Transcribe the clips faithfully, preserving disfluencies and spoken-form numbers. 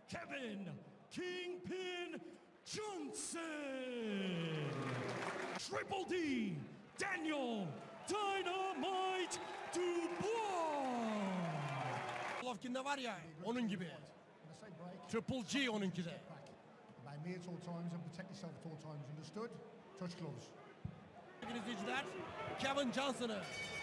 Kevin Kingpin Johnson. Triple D, Daniel Dynamite Dubois. Golovkin'de var ya, onun gibi. Triple G onunki de. By me at all times and protect yourself at all times. Understood? Touch gloves. İzleyiciler, Kevin Johnson'ı.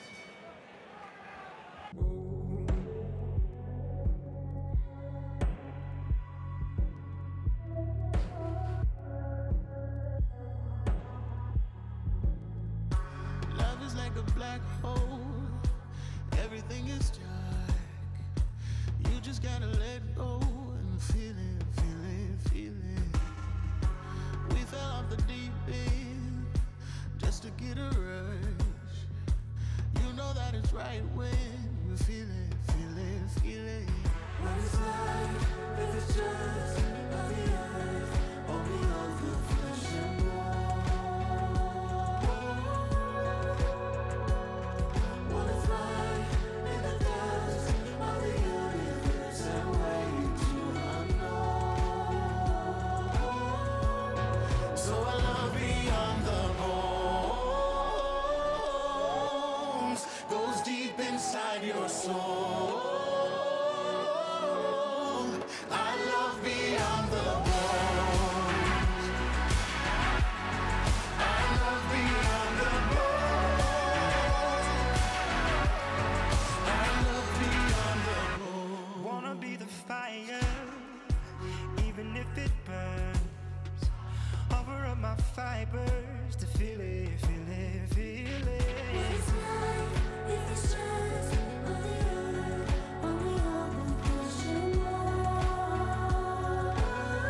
Love is like a black hole. Everything is dark. You just gotta let go and feel it, feel it, feel it. We fell off the deep end just to get a rush. You know that it's right when you feel it, feel it, feel it. What is life if it's just of the earth, only of the flesh and blood? What is life in the dust of the universe and way to unknown? So I love beyond the bones, goes deep inside your soul. I love beyond the bones. I love beyond the bones. I love beyond the bones. Wanna be the fire, even if it burns. Offer up my fibers to feel it, feel it, feel it. It's life if it's just of the earth, only of the flesh and blood.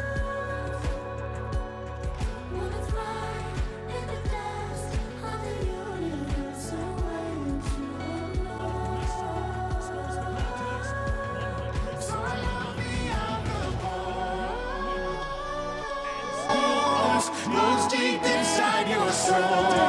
Wanna fly in the dust of the universe and way to unknown. So I love beyond the bones, goes deep inside your soul.